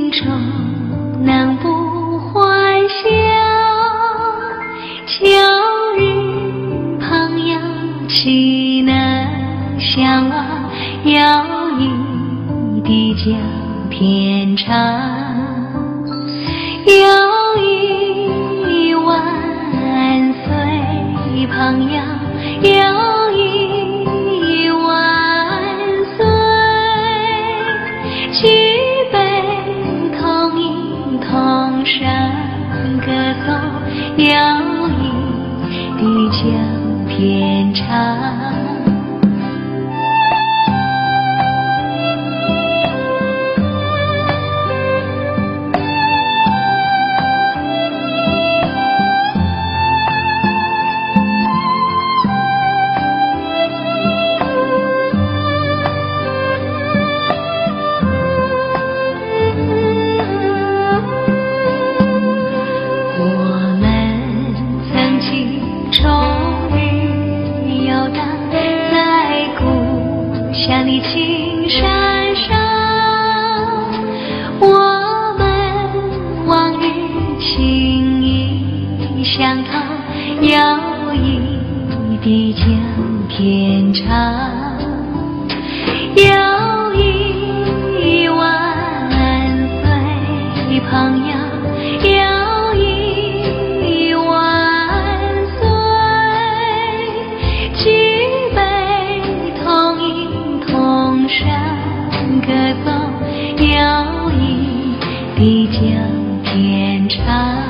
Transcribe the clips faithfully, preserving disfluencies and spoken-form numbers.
心中能不欢笑？秋日朋友岂能相忘？友谊的江天长，友谊万岁，朋友友谊万岁，举杯同饮同声歌颂友谊的江天长。像你青山上，我们往日情谊相投，友谊的江天长，友谊万岁，朋友友谊万岁，举杯同饮同声歌颂友谊的江天长。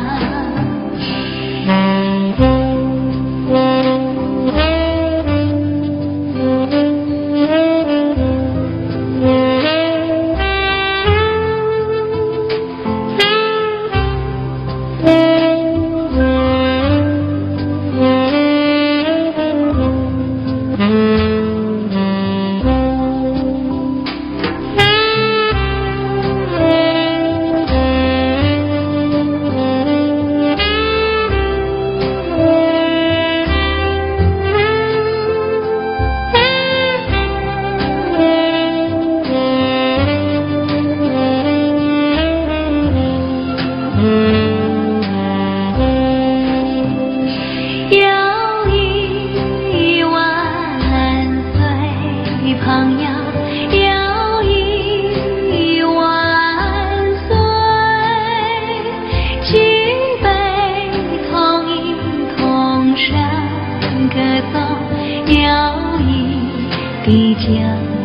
友谊万岁，朋友友谊万岁，举杯同饮同声歌颂友谊的江